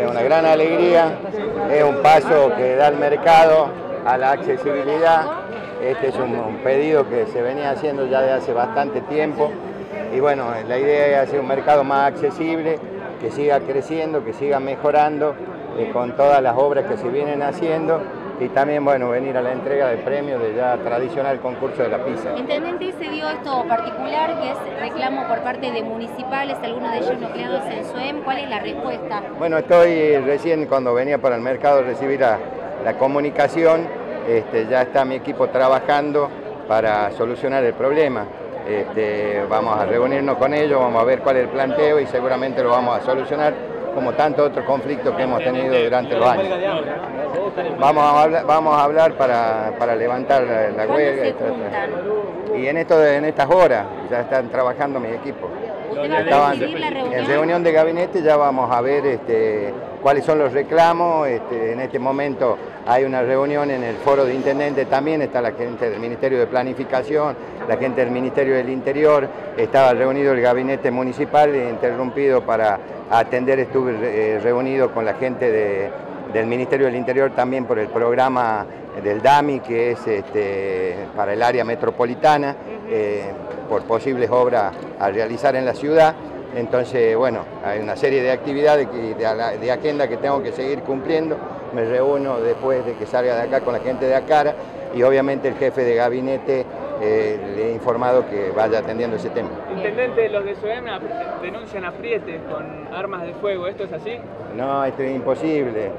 Es una gran alegría, es un paso que da el mercado a la accesibilidad. Este es un pedido que se venía haciendo ya de hace bastante tiempo y bueno, la idea es hacer un mercado más accesible, que siga creciendo, que siga mejorando con todas las obras que se vienen haciendo y también bueno, venir a la entrega del premio del ya tradicional concurso de la pizza. Intendente, se dio esto particular que es reclamo por parte de municipales, algunos de ellos nucleados en SOEM. ¿Cuál es la respuesta? Bueno, estoy recién cuando venía para el mercado recibí la comunicación, ya está mi equipo trabajando para solucionar el problema. Vamos a reunirnos con ellos, vamos a ver cuál es el planteo y seguramente lo vamos a solucionar como tantos otros conflictos que hemos tenido durante los años. Vamos a hablar para levantar la huelga. Y en estas horas ya están trabajando mi equipo. En reunión de gabinete ya vamos a ver cuáles son los reclamos. En este momento hay una reunión en el foro de intendente, también está la gente del Ministerio de Planificación, la gente del Ministerio del Interior, estaba reunido el gabinete municipal, interrumpido para atender, estuve reunido con la gente del Ministerio del Interior también por el programa del DAMI, que es para el área metropolitana, por posibles obras a realizar en la ciudad. Entonces, bueno, hay una serie de actividades de agenda que tengo que seguir cumpliendo. Me reúno después de que salga de acá con la gente de ACARA y obviamente el jefe de gabinete le he informado que vaya atendiendo ese tema. Intendente, los de SOEM denuncian aprietes con armas de fuego, ¿esto es así? No, esto es imposible.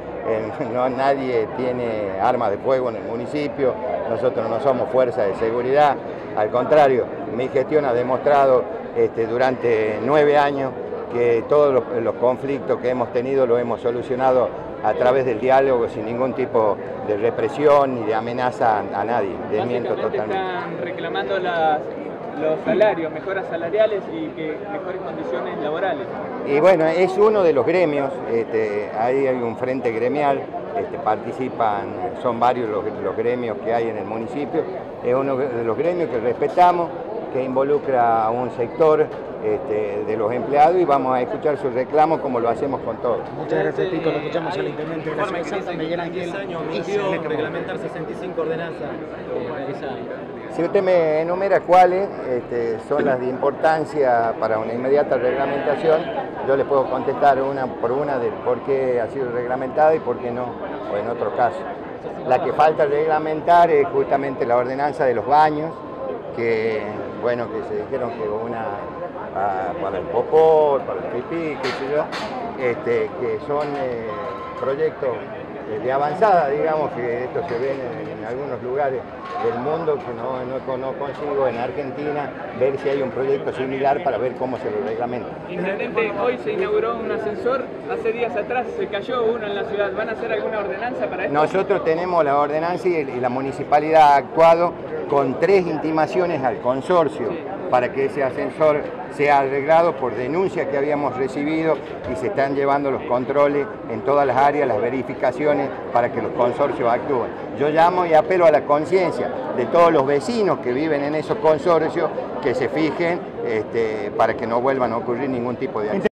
Nadie tiene armas de fuego en el municipio, nosotros no somos fuerza de seguridad, al contrario, mi gestión ha demostrado durante 9 años que todos los conflictos que hemos tenido los hemos solucionado a través del diálogo sin ningún tipo de represión ni de amenaza a nadie. Desmiento totalmente. Están reclamando los salarios, mejoras salariales y mejores condiciones laborales. Y bueno, es uno de los gremios, ahí hay un frente gremial, participan, son varios los gremios que hay en el municipio, es uno de los gremios que respetamos, que involucra a un sector de los empleados y vamos a escuchar sus reclamos como lo hacemos con todos. Muchas gracias, Tito. Lo escuchamos al intendente de la ciudad de Santa Miguel Ángel. 10 años volvió a reglamentar 65 ordenanzas realizadas. Si usted me enumera cuáles son las de importancia para una inmediata reglamentación, yo le puedo contestar una por una de por qué ha sido reglamentada y por qué no, o en otro caso. La que falta reglamentar es justamente la ordenanza de los baños, que bueno, que se dijeron que una para el popó, para el pipí, qué sé yo, que son proyectos de avanzada, digamos, que esto se ve en algunos lugares del mundo, que no consigo en Argentina ver si hay un proyecto similar para ver cómo se lo reglamenta. Intendente, hoy se inauguró un ascensor, hace días atrás se cayó uno en la ciudad, ¿van a hacer alguna ordenanza para esto? Nosotros tenemos la ordenanza y la municipalidad ha actuado con 3 intimaciones al consorcio para que ese ascensor sea arreglado por denuncias que habíamos recibido y se están llevando los controles en todas las áreas, las verificaciones para que los consorcios actúen. Yo llamo y apelo a la conciencia de todos los vecinos que viven en esos consorcios que se fijen para que no vuelvan a ocurrir ningún tipo de acción.